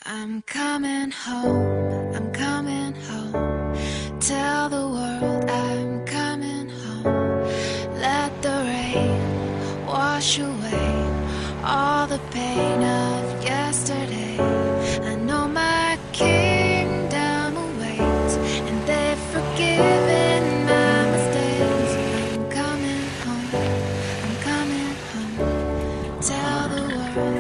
I'm coming home, I'm coming home. Tell the world I'm coming home. Let the rain wash away all the pain of yesterday. I know my kingdom awaits, and they've forgiven my mistakes. I'm coming home, I'm coming home. Tell the world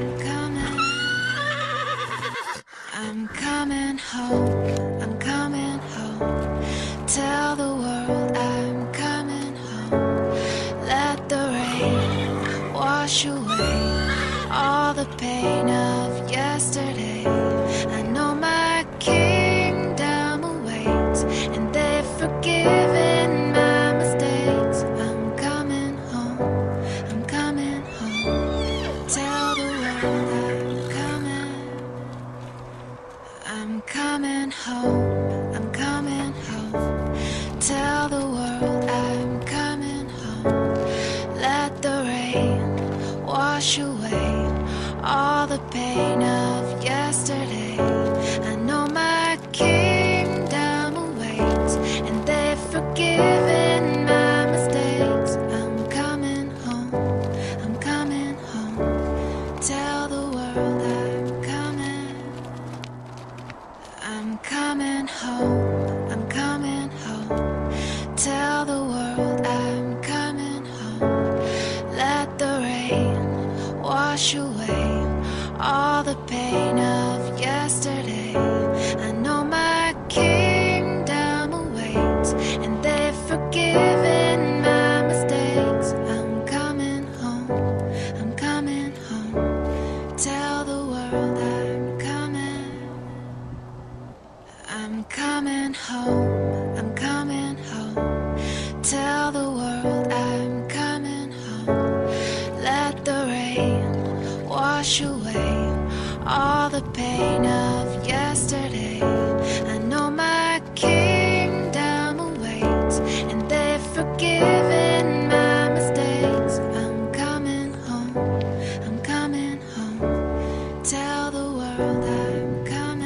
I'm coming home, I'm coming home. Tell the world I'm coming home. Let the rain wash away all the pain of yesterday. I know my kingdom awaits, and they've forgiven my mistakes. I'm coming home, I'm coming home. Tell the world I'm coming home, I'm coming home. Tell the world I'm coming home. Let the rain wash away all the pain of yesterday. I know my kingdom awaits, and they've forgiven my mistakes. I'm coming home, I'm coming home. Tell the world I'm coming home, I'm coming home. Tell the world I'm coming home. Let the rain wash away all the pain of yesterday. I know my kingdom awaits, and they've forgiven my mistakes. I'm coming home, I'm coming home. Tell the world I'm coming home, I'm coming home. Tell the world I'm coming home. Let the rain wash away all the pain of yesterday. I know my kingdom awaits, and they've forgiven my mistakes. I'm coming home, I'm coming home. Tell the world I'm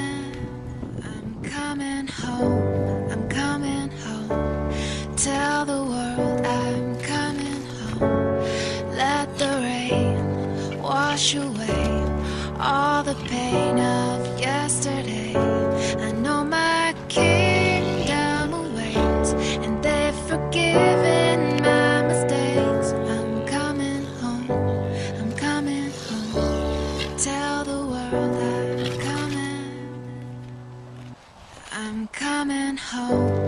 coming home, I'm coming home. Tell the world I'm coming home. Let the rain wash away all the pain of yesterday. I know my kingdom awaits, and they've forgiven my mistakes. I'm coming home, I'm coming home. Tell the world I'm coming home.